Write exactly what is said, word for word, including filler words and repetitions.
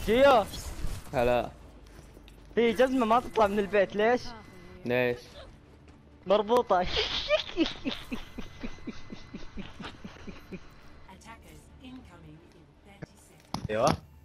جيو، هلا. في جزمة ما تطلع من البيت ليش؟ ليش؟ مربوطة. Attackers incoming in thirty seconds. ايوه